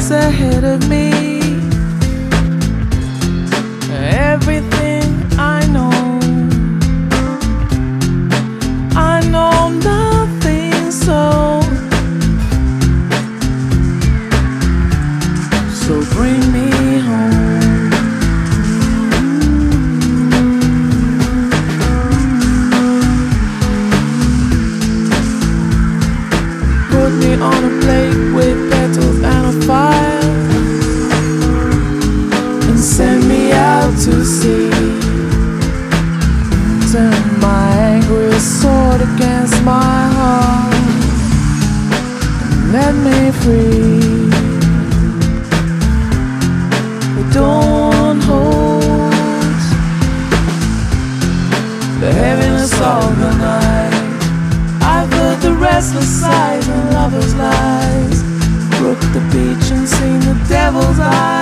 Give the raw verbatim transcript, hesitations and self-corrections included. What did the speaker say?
what's ahead of me. Everything I know, I know nothing, so So bring me home. Put me on a plate with petals and a fire, and send me out to sea. Turn my angry sword against my heart, and let me free. Don't hold the heaviness of the night. I've heard the restless sighs and lovers' lies, broke the beach and seen the devil's eyes.